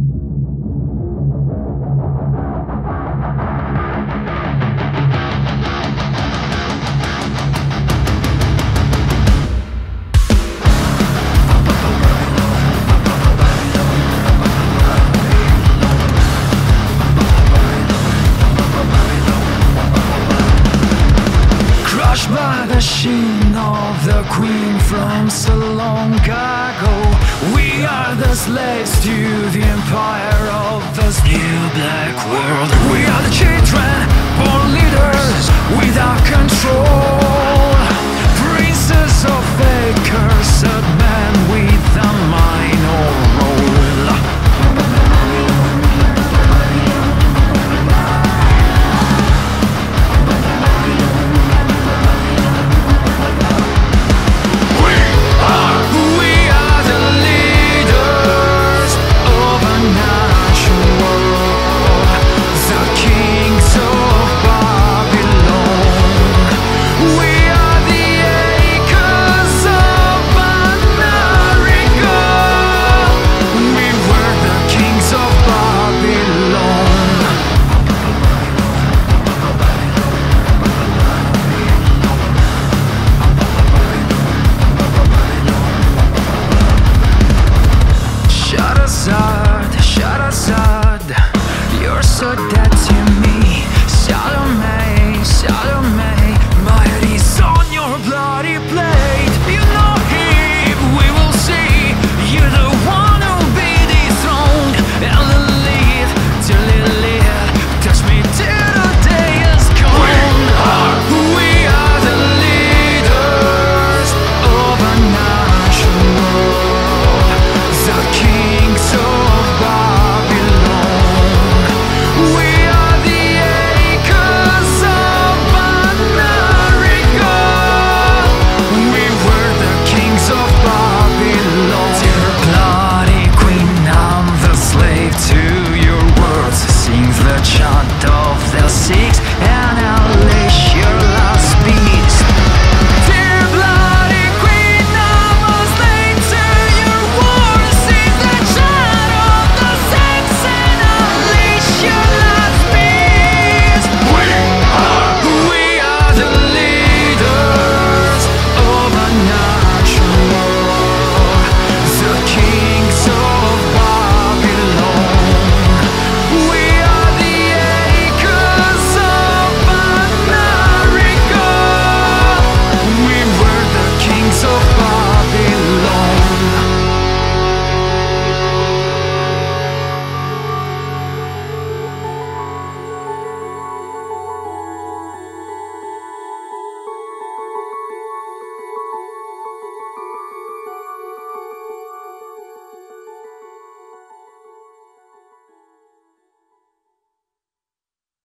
By the sheen of the queen from so long ago, we are the slaves to the empire of this new black world. We are the children, born leaders without control, princes of a cursed man with a minor role. Sharazade, you're so